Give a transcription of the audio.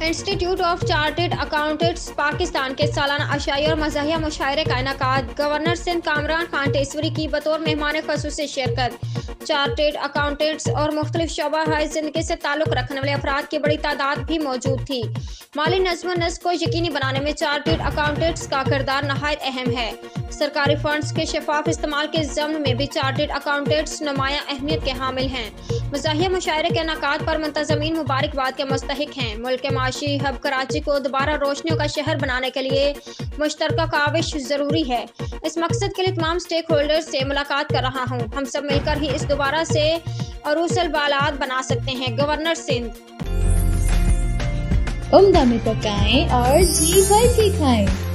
Institute of chartered accountants Pakistan के सालाना अशाई और मज़ाहिया मुशायरे का इनेकाद। गवर्नर सिंध कामरान खान टेसवरी की बतौर मेहमान ख़ुसूसी शिरकत। चार्टर्ड अकाउंटेंट्स और मुख्तलिफ शोबा ज़िंदगी से ताल्लुक़ रखने वाले अफराद की बड़ी तादाद भी मौजूद थी। माली नज़्म नस्क को यकीनी बनाने में चार्टर्ड अकाउंटेंट्स का किरदार नहायत अहम है। सरकारी फंड्स के शफाफ इस्तेमाल के ज़म्न में भी चार्टर्ड अकाउंटेंट्स नुमायां अहमियत के हामिल हैं। मज़ाहिया मुशायरे के इनेकाद पर मुंतज़मीन मुबारकबाद के मुस्तहिक हैं। मुल्क के माशी हब कराची को दोबारा रोशनियों का शहर बनाने के लिए मुश्तरका काविश ज़रूरी है। इस मकसद के लिए तमाम स्टेक होल्डर्स से मुलाकात कर रहा हूँ। हम सब मिलकर ही इस दोबारा से अरूसल बालाद बना सकते हैं। गवर्नर सिंध। उम्दा में पकाएं और जी भर के खाएं।